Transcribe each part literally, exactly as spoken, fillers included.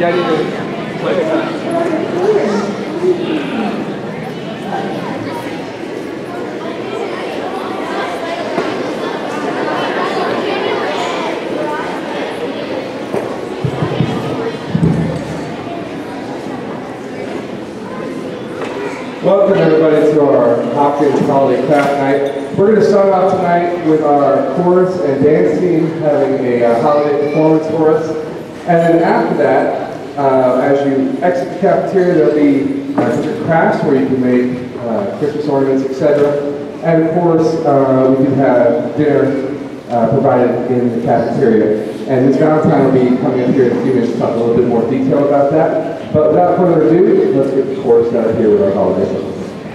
Yeah, I need to play with that. Welcome everybody to our Hopkins Holiday Craft Night. We're going to start off tonight with our chorus and dance team having a uh, holiday performance for us. And then after that, uh, as you exit the cafeteria, there'll be uh, different crafts where you can make uh, Christmas ornaments, et cetera. And of course, uh, we can have dinner uh, provided in the cafeteria. And Miz Valentine will be coming up here in a few minutes to talk a little bit more detail about that. But without further ado, let's get the chorus started here with our holiday song.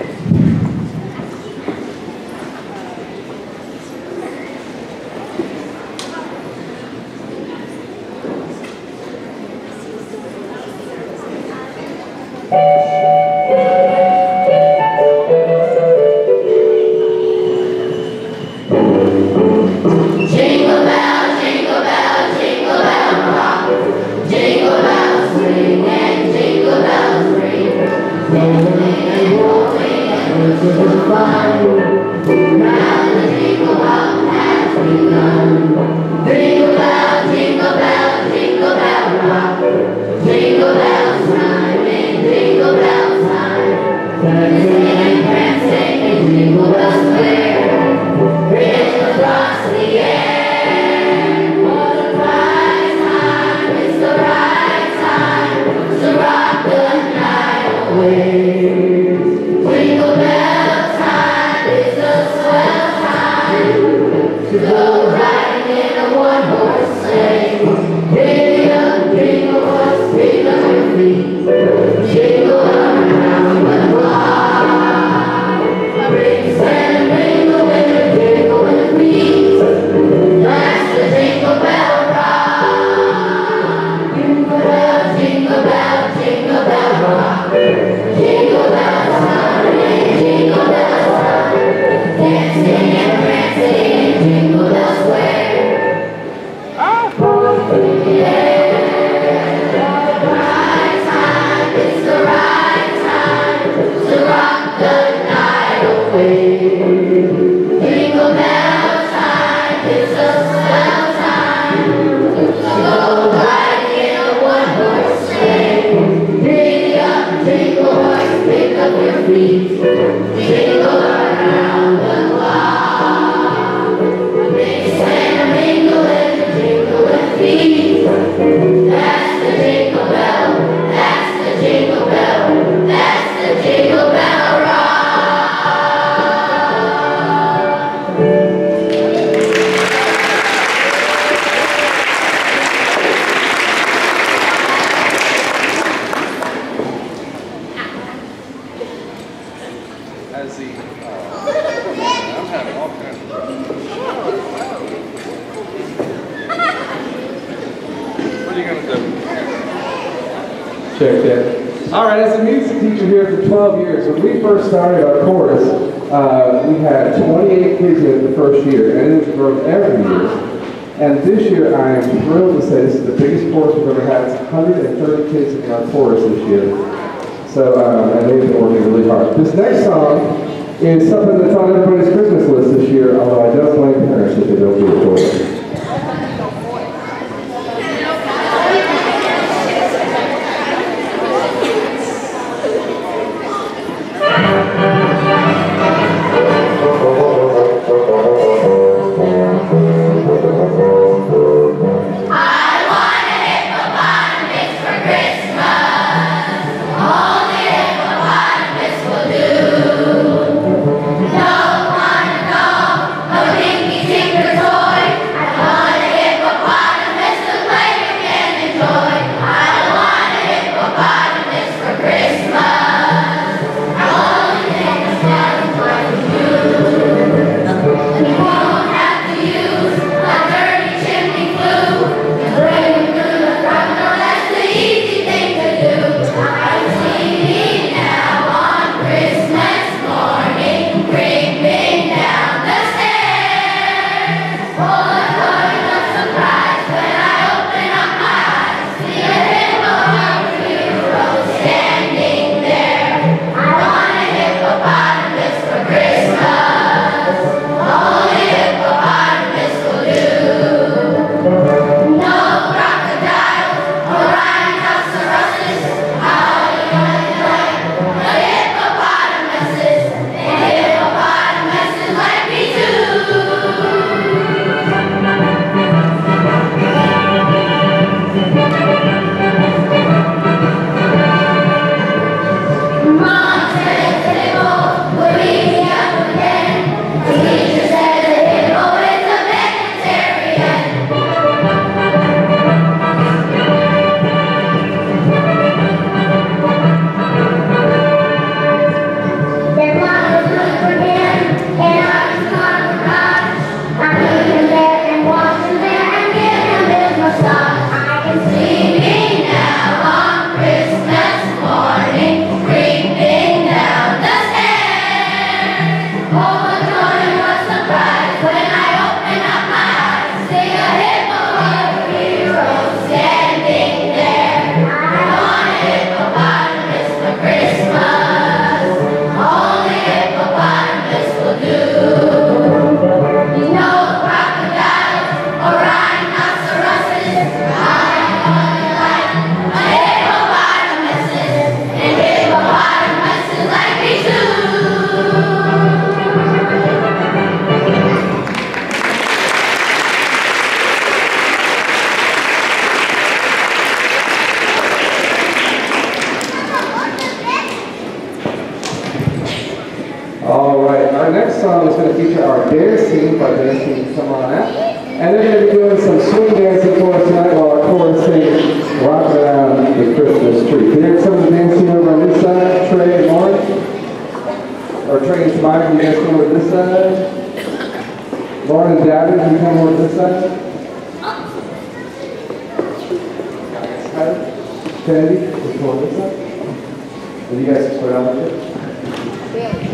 Jingle bells, jingle bells, jingle bells rock. Jingle bells swing and jingle bells ring. Rolling and rolling and whistle fun. Now the jingle hop has begun. Jingle bells, jingle bells, jingle bells rock. Jingle bells chime and jingle bells time. Dancing and prancing and jingle bells square. Ring across the air. What a right time, it's the right time to rock the night away. Jingle bell time is a swell time to go riding in a one-horse sleigh. Giddy up, jingle horse, speed up your feet. Jingle around the clock. Ring, stand, mingle with a jingle with me. That's the jingle bell rock. Jingle bell, jingle bell, jingle bell rock. Jingle bells chiming, jingle bells time. Dancing and prancing in Jingle Bell Square. Yeah, right time, it's the right time to rock the night away. Jingle bell time, it's a swell time to go riding in a one-horse sleigh. Giddy up, jingle horse, pick up your feet. Jingle around the clock. Mix and mingle and jingle with feet. That's the jingle bell, that's the jingle bell, that's the jingle bell rock. As the, uh, I'm having all kinds of What are you going to do? Check that. All right, as a music teacher here for twelve years, when we first started our chorus, uh, we had twenty-eight kids in it the first year, and it has grown every year. And this year, I am thrilled to say this is the biggest chorus we've ever had. It's one hundred thirty kids in our chorus this year. So, um, and they've been working really hard. This next song is something that's on everybody's Christmas list this year, although I don't blame parents if they don't do it for them. Don't wanna know a dinky tinker toy. next song is going to feature our dance team, our dance team come on out. And they're going to be doing some swing dancing for us tonight while our chorus sings Rock Around the Christmas Tree. Can you hear some of the dance team over on this side, Trey and Lauren? Or Trey and Tobias, you guys come over this side? Lauren and David, can you come over this side? Kennedy, can you come over this side? And you guys just put out like this? Yeah.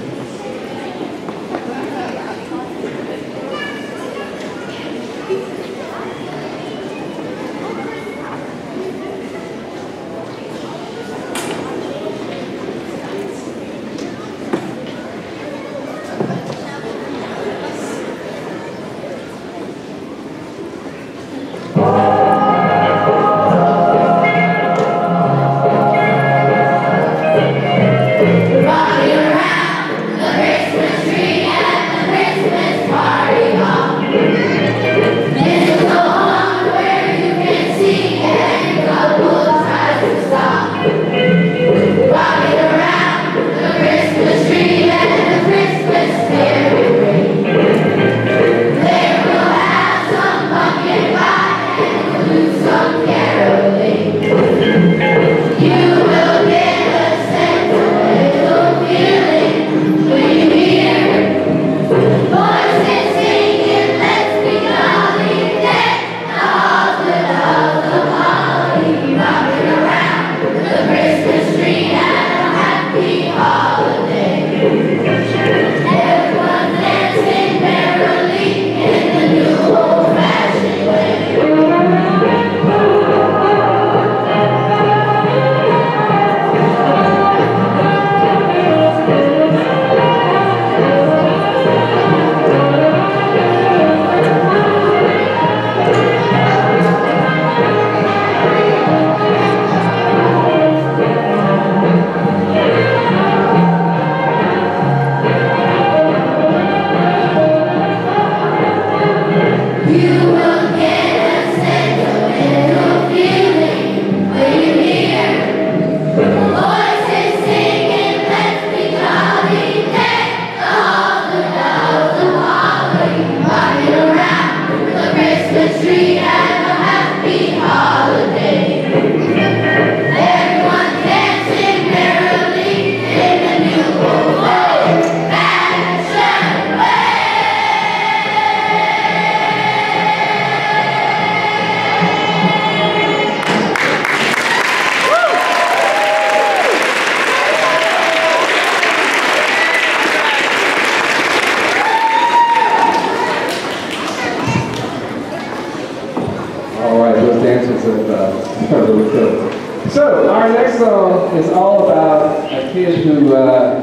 So, our next song is all about a kid who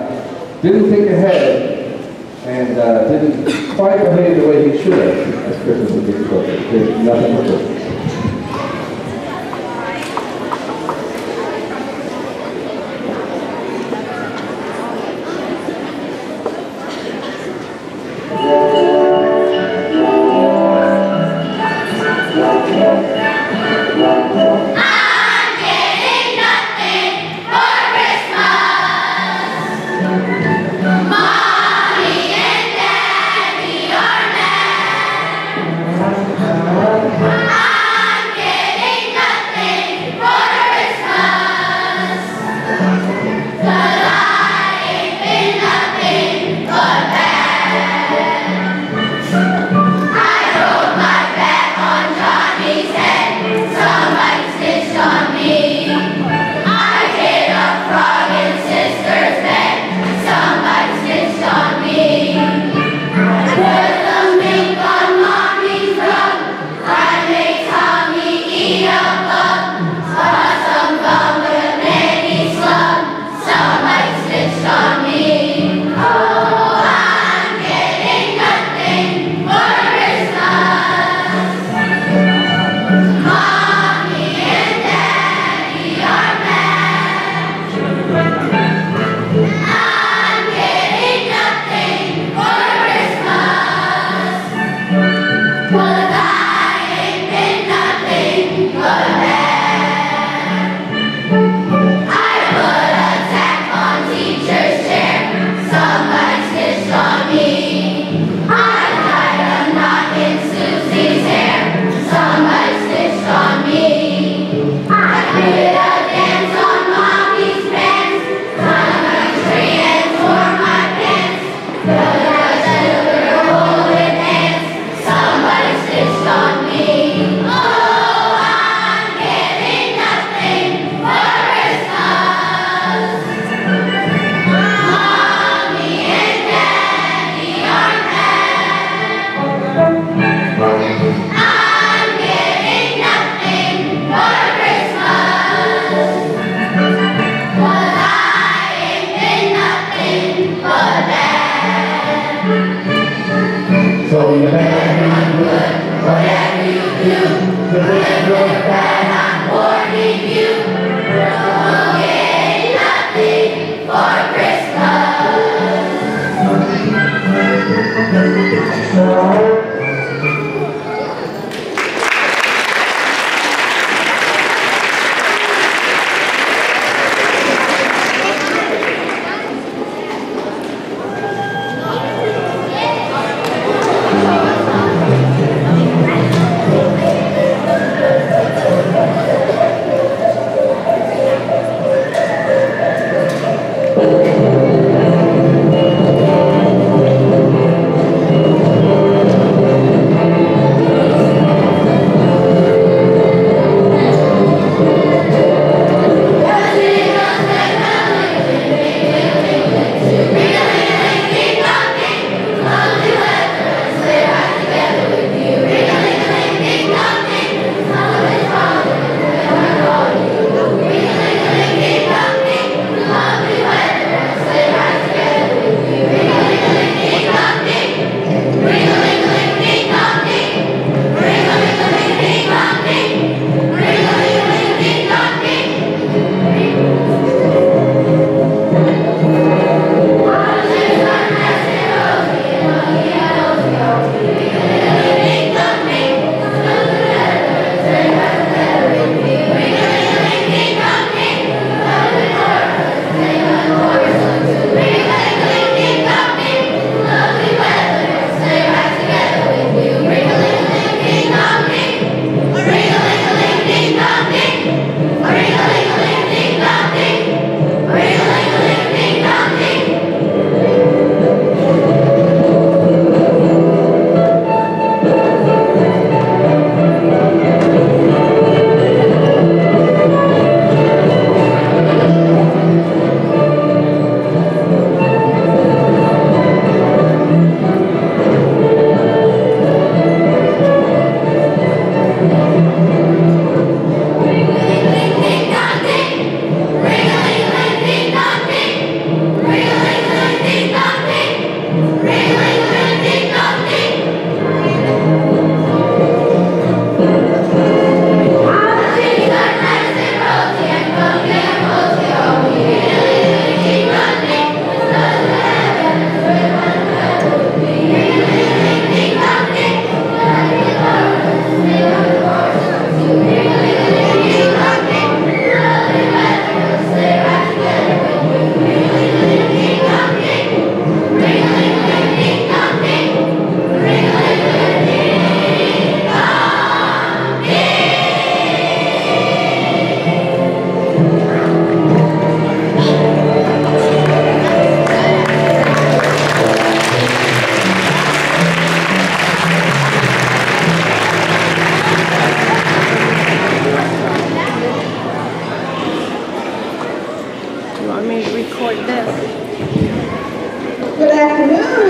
uh, didn't think ahead and uh, didn't quite behave the way he should have as Christmas would be appropriate. There's nothing but Christmas. I want me to record this? Good afternoon,